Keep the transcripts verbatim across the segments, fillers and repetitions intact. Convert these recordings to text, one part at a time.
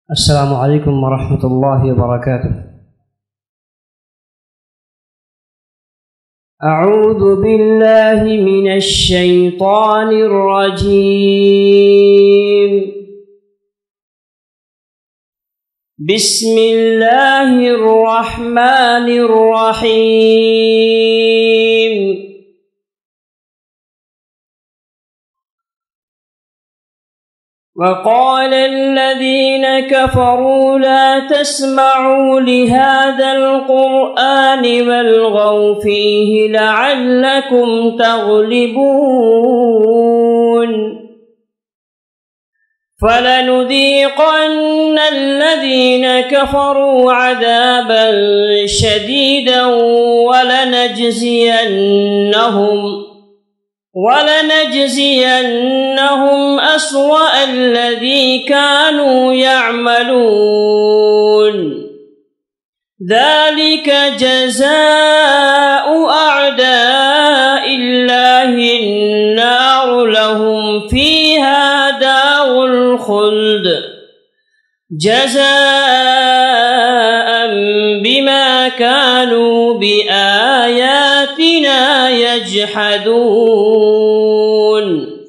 अस्सलामु अलैकुम वरहमतुल्लाहि वबरकातुह। अऊज़ु बिल्लाहि मिनश शैतानिर रजीम। बिस्मिल्लाहिर रहमानिर रहीम। वक़ाल अल्लज़ीन कफ़रू ला तस्मऊ लिहाज़ल क़ुरआनि वल्ग़ौ फ़ीहि लअल्लकुम तग़लिबून। फ़लनुज़ीक़न्न अल्लज़ीन कफ़रू अज़ाबन शदीदन वलनजज़ियन्नहुम वलनजज़ियन्नहुम अस्वअ अल्लज़ी कानू यअमलून। ज़ालिक जज़ाउ अअदाइल्लाहि अन्नारु लहुम फ़ीहा दारुल ख़ुल्द जज़ाअन बिमा कानू बिआयातिना यजहदून।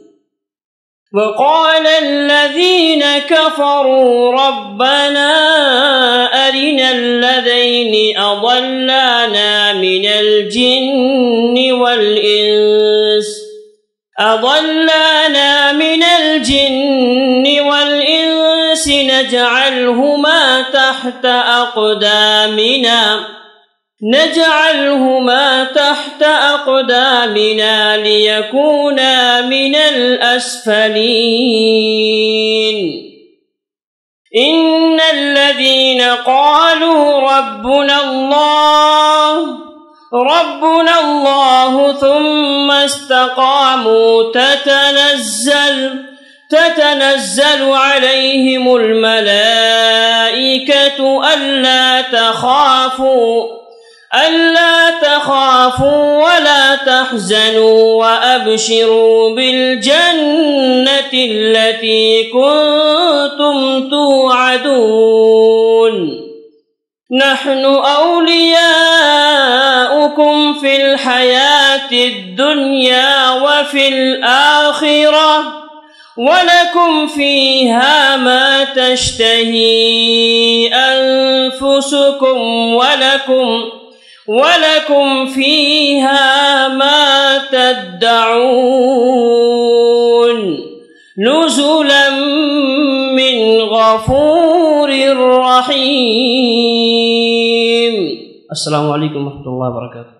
वक़ाल अल्लज़ीन कफ़रू रब्बना अरिना अल्लज़ैनि अضلاना मिनल जिन्नि वल इंस अضلاना मिनल जिन्नि वल इंस नजअलहुमा तहत अक़दामिना नजअलहुमा तहत अक़दामिना लियकूना मिनल अस्फलीन। इन्नल्लज़ीन क़ालू रब्बुना अल्लाह रब्बुना अल्लाह थुम्मा इस्तक़ामू ततनज़्ज़ल ततनज़्ज़लु अलैहिमुल मलाइकतु अल्ला तख़ाफ़ू अल्ला तख़ाफ़ू वला तहज़नू वअबशिरू बिलजन्नति अल्लती कुन्तुम तुअदून। नहनु औलियाउकुम फिल हयातिद दुनिया व फिल आखिरह वलकुम फ़ीहा मा तश्तही अन्फुसुकुम वलकुम वलकुम फ़ीहा मा तद्दऊन। नुज़ुलन मिन गफ़ूरिर रहीम। अस्सलामु अलैकुम वरहमतुल्लाहि वबरकातुहू।